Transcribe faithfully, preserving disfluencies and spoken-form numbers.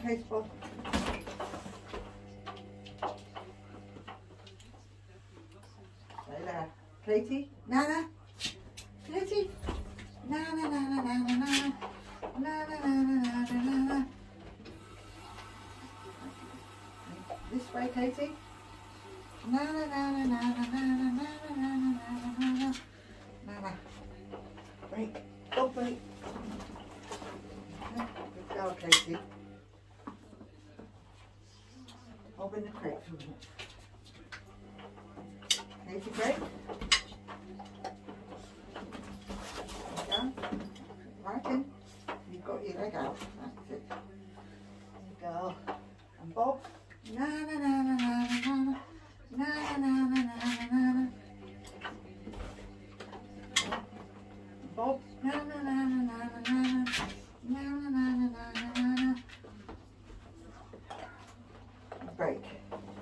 suitcase, Bob. Stay there. Katy, Nana, Katy, Nana, Nana, Nana, Nana, Nana, Nana, Nana, Nana. This way, Katy. Nana, Nana, Nana, Nana, Nana, Nana, Nana, Nana, Nana. Break, go break. Good girl, Katy. Open the crate for a minute. Katy, break. Down. Right in. You've got your leg out. That's it. There you go. And Bob. Na na na na na na na na na na na na. Bob. Na na na na na na na na na na na na na. Break.